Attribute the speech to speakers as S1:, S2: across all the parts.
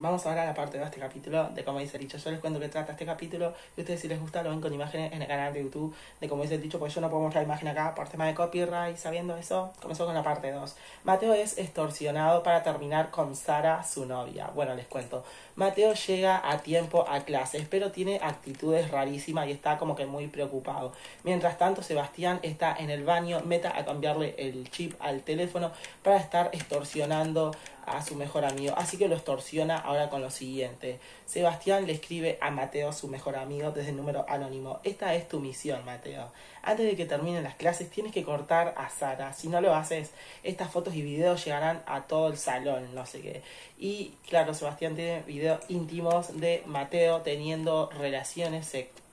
S1: Vamos ahora a la parte 2 de este capítulo de Como dice el dicho. Yo les cuento qué trata este capítulo y ustedes, si les gusta, lo ven con imágenes en el canal de YouTube de Como dice el dicho, porque yo no puedo mostrar imagen acá por tema de copyright. Sabiendo eso, comenzó con la parte 2. Mateo es extorsionado para terminar con Sara, su novia. Bueno, les cuento. Mateo llega a tiempo a clases, pero tiene actitudes rarísimas y está como que muy preocupado. Mientras tanto, Sebastián está en el baño, meta a cambiarle el chip al teléfono para estar extorsionando a su mejor amigo, así que lo extorsiona ahora con lo siguiente. Sebastián le escribe a Mateo, su mejor amigo, desde el número anónimo: esta es tu misión, Mateo. Antes de que terminen las clases tienes que cortar a Sara. Si no lo haces, estas fotos y videos llegarán a todo el salón, no sé qué. Y claro, Sebastián tiene videos íntimos de Mateo teniendo relaciones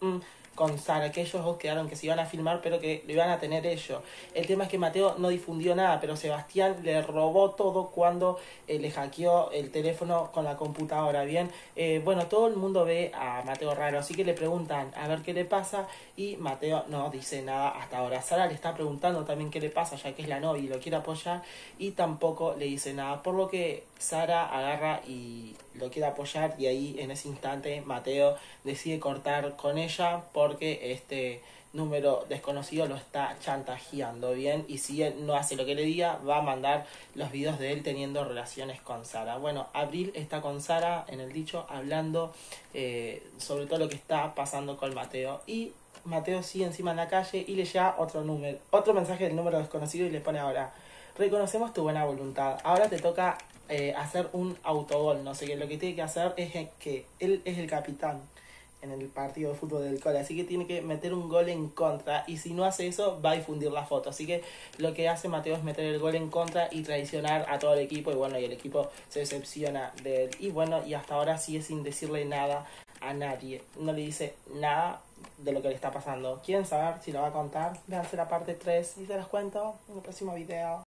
S1: con Sara, que ellos dos quedaron que se iban a filmar, pero que lo iban a tener ellos. El tema es que Mateo no difundió nada, pero Sebastián le robó todo cuando le hackeó el teléfono con la computadora. Bien, bueno, todo el mundo ve a Mateo raro, así que le preguntan a ver qué le pasa y Mateo no dice nada hasta ahora. Sara le está preguntando también qué le pasa, ya que es la novia y lo quiere apoyar, y tampoco le dice nada, por lo que Sara agarra y lo quiere apoyar, y ahí en ese instante Mateo decide cortar con ella porque este número desconocido lo está chantajeando, bien, y si él no hace lo que le diga, va a mandar los videos de él teniendo relaciones con Sara. Bueno, Abril está con Sara en el dicho hablando sobre todo lo que está pasando con Mateo, y Mateo sigue encima en la calle y le llega otro mensaje del número desconocido, y le pone ahora: reconocemos tu buena voluntad, ahora te toca hacer un autogol, no sé qué. Lo que tiene que hacer es que él es el capitán en el partido de fútbol del cole, así que tiene que meter un gol en contra, y si no hace eso va a difundir la foto. Así que lo que hace Mateo es meter el gol en contra y traicionar a todo el equipo, y bueno, y el equipo se decepciona de él, y bueno, y hasta ahora sigue sin decirle nada a nadie, no le dice nada de lo que le está pasando. ¿Quieren saber si lo va a contar? Véanse la parte 3 y se los cuento en el próximo video.